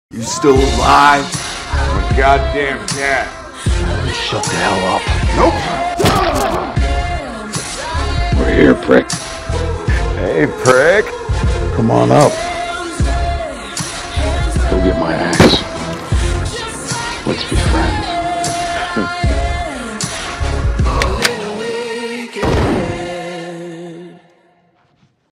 You still alive? I'm a goddamn cat. Shut the hell up. Nope. We're here, prick. Hey, prick. Come on up. Go get my axe.